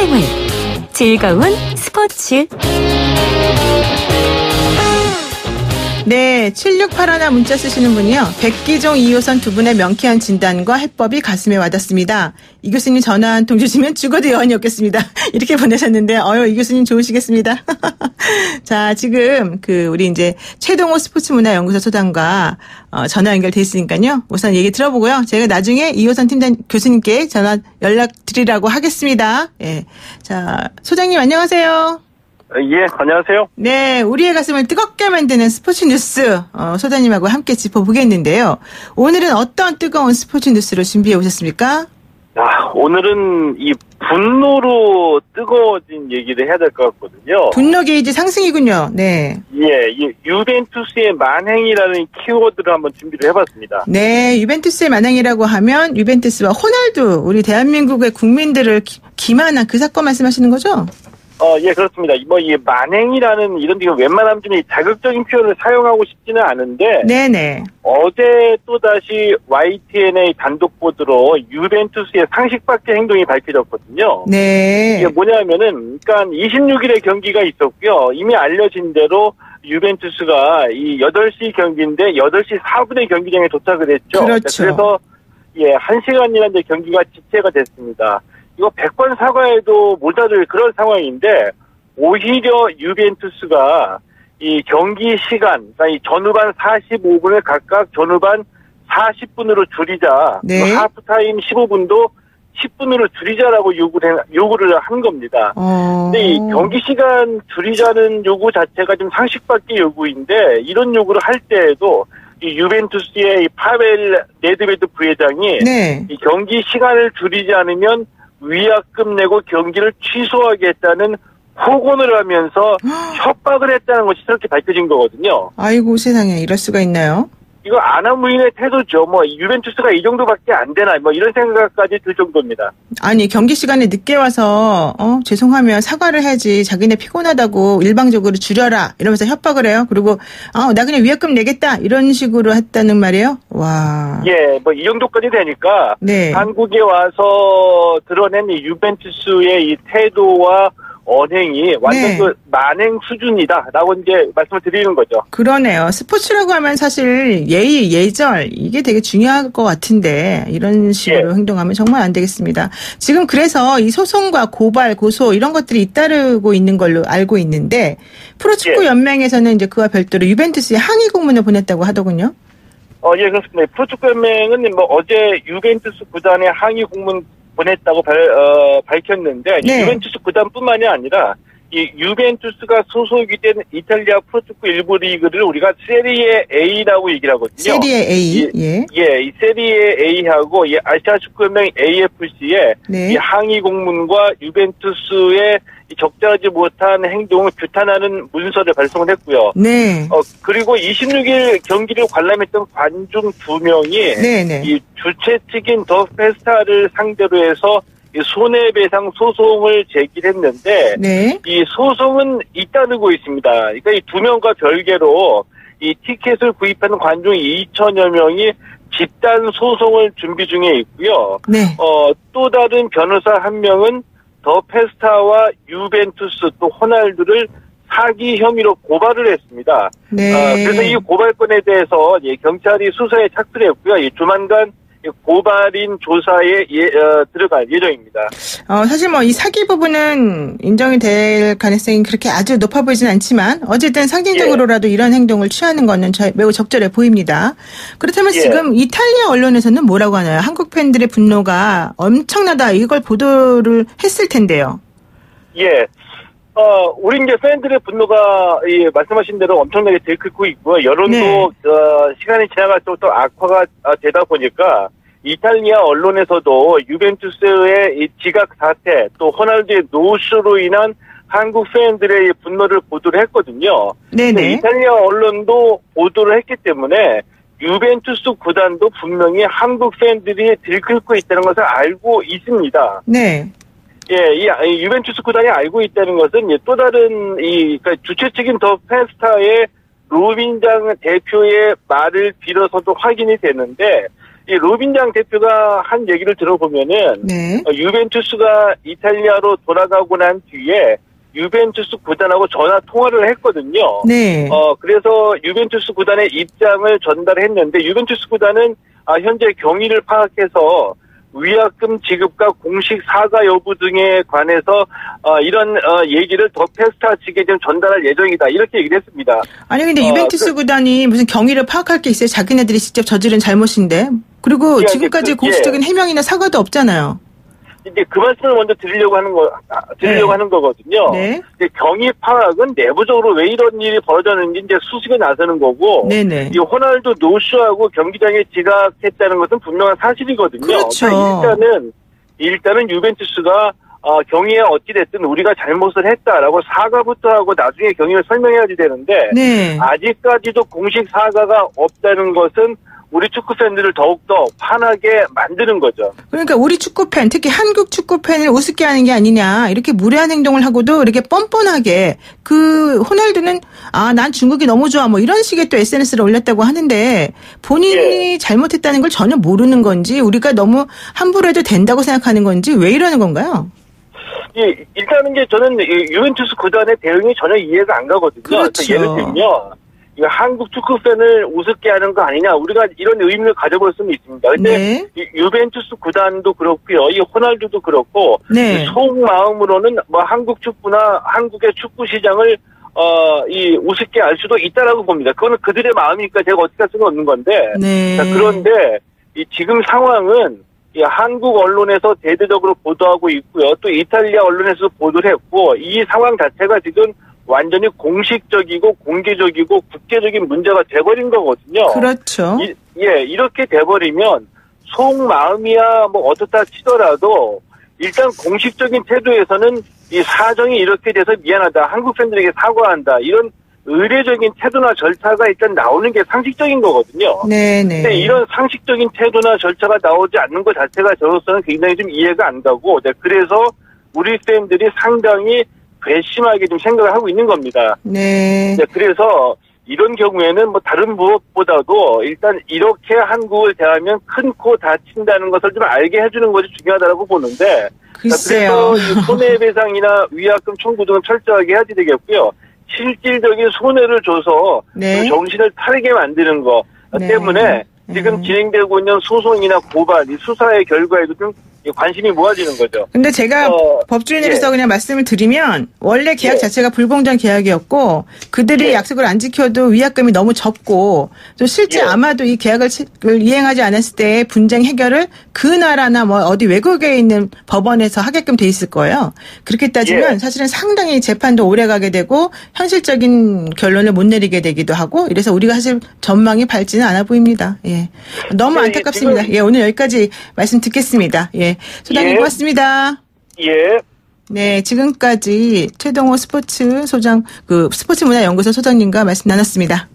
생활, 즐거운 스포츠. 네, 7681 문자 쓰시는 분이요. 백기종 2호선 두 분의 명쾌한 진단과 해법이 가슴에 와닿습니다. 이 교수님 전화 한 통 주시면 죽어도 여한이 없겠습니다. 이렇게 보내셨는데, 이 교수님 좋으시겠습니다. 자, 지금 우리 이제 최동호 스포츠문화연구소 소장과 전화 연결돼 있으니까요. 우선 얘기 들어보고요. 제가 나중에 2호선 팀장 교수님께 전화 연락 드리라고 하겠습니다. 예. 자, 소장님 안녕하세요. 예, 안녕하세요. 네, 우리의 가슴을 뜨겁게 만드는 스포츠 뉴스 소장님하고 함께 짚어보겠는데요. 오늘은 어떤 뜨거운 스포츠 뉴스를 준비해 오셨습니까? 오늘은 이 분노로 뜨거워진 얘기를 해야 될 것 같거든요. 분노 게이지 상승이군요. 네. 예, 이 유벤투스의 만행이라는 키워드를 한번 준비를 해봤습니다. 네, 유벤투스의 만행이라고 하면 유벤투스와 호날두, 우리 대한민국의 국민들을 기만한 그 사건 말씀하시는 거죠? 예, 그렇습니다. 이 만행이라는 이런 지금 웬만하면 좀 자극적인 표현을 사용하고 싶지는 않은데. 네네. 어제 또다시 YTN의 단독 보도로 유벤투스의 상식 밖의 행동이 밝혀졌거든요. 네. 이게 뭐냐면은, 그러니까 26일에 경기가 있었고요. 이미 알려진 대로 유벤투스가 이 8시 경기인데 8시 4분에 경기장에 도착을 했죠. 그렇죠. 그래서 1시간이라는 경기가 지체가 됐습니다. 이거 100번 사과해도 모자랄 그런 상황인데, 오히려 유벤투스가 이 경기 시간, 그러니까 이 전후반 45분을 각각 전후반 40분으로 줄이자, 네. 하프타임 15분도 10분으로 줄이자라고 요구를 한 겁니다. 근데 이 경기 시간 줄이자는 요구 자체가 좀 상식 밖의 요구인데, 이런 요구를 할 때에도 이 유벤투스의 이 파벨 네드베드 부회장이 네. 이 경기 시간을 줄이지 않으면 위약금 내고 경기를 취소하겠다는 호언을 하면서 협박을 했다는 것이 그렇게 밝혀진 거거든요. 아이고 세상에 이럴 수가 있나요? 이거 아나무인의 태도죠. 유벤투스가 이 정도밖에 안 되나 이런 생각까지 들 정도입니다. 아니 경기 시간에 늦게 와서 죄송하면 사과를 해야지, 자기네 피곤하다고 일방적으로 줄여라 이러면서 협박을 해요. 그리고 나 그냥 위약금 내겠다 이런 식으로 했다는 말이에요. 와. 예, 이 정도까지 되니까 네. 한국에 와서 드러낸 이 유벤투스의 이 태도와 언행이 완전 네. 만행 수준이다라고 이제 말씀을 드리는 거죠. 그러네요. 스포츠라고 하면 사실 예의, 예절 이게 되게 중요할 것 같은데 이런 식으로 행동하면 정말 안 되겠습니다. 지금 그래서 이 소송과 고발, 고소 이런 것들이 잇따르고 있는 걸로 알고 있는데 프로축구 연맹에서는 이제 그와 별도로 유벤투스에 항의 공문을 보냈다고 하더군요. 예, 그렇습니다. 프로축구 연맹은 어제 유벤투스 구단에 항의 공문 보냈다고 밝혔는데, 네. 유벤투스 구단뿐만이 아니라 이 유벤투스가 소속이 된 이탈리아 프로축구 일부 리그를 우리가 세리에 A라고 얘기를 하거든요. 세리에 A. 이 세리에 A하고 이 아시아 축구연맹 AFC에 네. 이 항의 공문과 유벤투스의 적절하지 못한 행동을 규탄하는 문서를 발송을 했고요. 네. 그리고 26일 경기를 관람했던 관중 2명이 네네. 이 주최 측인 더 페스타를 상대로 해서 이 손해배상 소송을 제기했는데, 네. 이 소송은 잇따르고 있습니다. 그러니까 이 2명과 별개로 이 티켓을 구입하는 관중 2천여 명이 집단 소송을 준비 중에 있고요. 네. 또 다른 변호사 한 명은 더 페스타와 유벤투스 또 호날두를 사기 혐의로 고발을 했습니다. 네. 그래서 이 고발건에 대해서 경찰이 수사에 착수를 했고요. 조만간 고발인 조사에 들어갈 예정입니다. 사실 이 사기 부분은 인정이 될 가능성이 그렇게 아주 높아 보이진 않지만 어쨌든 상징적으로라도 이런 행동을 취하는 거는 매우 적절해 보입니다. 그렇다면 지금 이탈리아 언론에서는 뭐라고 하나요? 한국 팬들의 분노가 엄청나다 이걸 보도를 했을 텐데요. 예. 우리 이제 팬들의 분노가 말씀하신 대로 엄청나게 들끓고 있고요. 여론도 네. 시간이 지나갈수록 또 악화가 되다 보니까 이탈리아 언론에서도 유벤투스의 이 지각 사태 또 호날두의 노쇼로 인한 한국 팬들의 분노를 보도를 했거든요. 네네. 이탈리아 언론도 보도를 했기 때문에 유벤투스 구단도 분명히 한국 팬들이 들끓고 있다는 것을 알고 있습니다. 네. 이 유벤투스 구단이 알고 있다는 것은 또 다른 그러니까 주최 측인 더 페스타의 로빈장 대표의 말을 빌어서도 확인이 되는데, 이 로빈장 대표가 한 얘기를 들어보면은 네. 유벤투스가 이탈리아로 돌아가고 난 뒤에 유벤투스 구단하고 전화 통화를 했거든요. 네. 그래서 유벤투스 구단의 입장을 전달했는데 유벤투스 구단은 현재 경위를 파악해서 위약금 지급과 공식 사과 여부 등에 관해서 이런 얘기를 더 페스타 측에 좀 전달할 예정이다. 이렇게 얘기를 했습니다. 아니 근데 유벤투스 구단이 무슨 경위를 파악할 게 있어요? 자기네들이 직접 저지른 잘못인데. 그리고 예, 지금까지 공식적인 해명이나 사과도 없잖아요. 이제 그 말씀을 먼저 드리려고 하는 거거든요. 네. 이제 경위 파악은 내부적으로 왜 이런 일이 벌어졌는지 이제 수습에 나서는 거고. 네네. 이 호날두 노쇼하고 경기장에 지각했다는 것은 분명한 사실이거든요. 그렇죠. 그러니까 일단은 유벤투스가 경위에 어찌됐든 우리가 잘못을 했다라고 사과부터 하고 나중에 경위를 설명해야지 되는데. 네. 아직까지도 공식 사과가 없다는 것은 우리 축구 팬들을 더욱더 화나게 만드는 거죠. 그러니까 우리 축구팬, 특히 한국 축구팬을 우습게 하는 게 아니냐. 이렇게 무례한 행동을 하고도 이렇게 뻔뻔하게 그 호날두는 난 중국이 너무 좋아 뭐 이런 식의 또 SNS를 올렸다고 하는데 본인이 잘못했다는 걸 전혀 모르는 건지 우리가 너무 함부로 해도 된다고 생각하는 건지 왜 이러는 건가요? 예, 일단은 이제 저는 유벤투스 구단의 대응이 전혀 이해가 안 가거든요. 그렇죠. 예를 들면 한국 축구 팬을 우습게 하는 거 아니냐 우리가 이런 의미를 가져볼 수는 있습니다. 근데 네. 유벤투스 구단도 그렇고요, 이 호날두도 그렇고 네. 속마음으로는 뭐 한국 축구나 한국의 축구 시장을 이 우습게 알 수도 있다라고 봅니다. 그거는 그들의 마음이니까 제가 어떻게 할 수는 없는 건데. 네. 자, 그런데 이 지금 상황은 이 한국 언론에서 대대적으로 보도하고 있고요, 또 이탈리아 언론에서 보도를 했고 이 상황 자체가 지금 완전히 공식적이고 공개적이고 국제적인 문제가 돼버린 거거든요. 그렇죠. 이렇게 돼버리면 속마음이야 뭐 어떻다 치더라도 일단 공식적인 태도에서는 이 사정이 이렇게 돼서 미안하다, 한국 팬들에게 사과한다, 이런 의례적인 태도나 절차가 일단 나오는 게 상식적인 거거든요. 네네. 근데 이런 상식적인 태도나 절차가 나오지 않는 것 자체가 저로서는 굉장히 좀 이해가 안 가고, 그래서 우리 팬들이 상당히 괘씸하게 좀 생각을 하고 있는 겁니다. 네. 그래서 이런 경우에는 뭐 다른 무엇보다도 일단 이렇게 한국을 대하면 큰 코 다친다는 것을 좀 알게 해주는 것이 중요하다고 보는데. 글쎄요. 그래서 손해배상이나 위약금 청구 등은 철저하게 해야지 되겠고요. 실질적인 손해를 줘서 네. 정신을 차리게 만드는 거 때문에 지금 진행되고 있는 소송이나 고발, 이 수사의 결과에도 좀 관심이 모아지는 거죠. 근데 제가 법조인으로서 그냥 말씀을 드리면 원래 계약 자체가 불공정 계약이었고 그들이 약속을 안 지켜도 위약금이 너무 적고 또 실제 아마도 이 계약을 이행하지 않았을 때 분쟁 해결을 그 나라나 뭐 어디 외국에 있는 법원에서 하게끔 돼 있을 거예요. 그렇게 따지면 사실은 상당히 재판도 오래 가게 되고 현실적인 결론을 못 내리게 되기도 하고 이래서 우리가 사실 전망이 밝지는 않아 보입니다. 예. 너무 안타깝습니다. 예, 오늘 여기까지 말씀 듣겠습니다. 예. 소장님 고맙습니다. 예. 네, 지금까지 최동호 스포츠 소장, 스포츠문화연구소 소장님과 말씀 나눴습니다.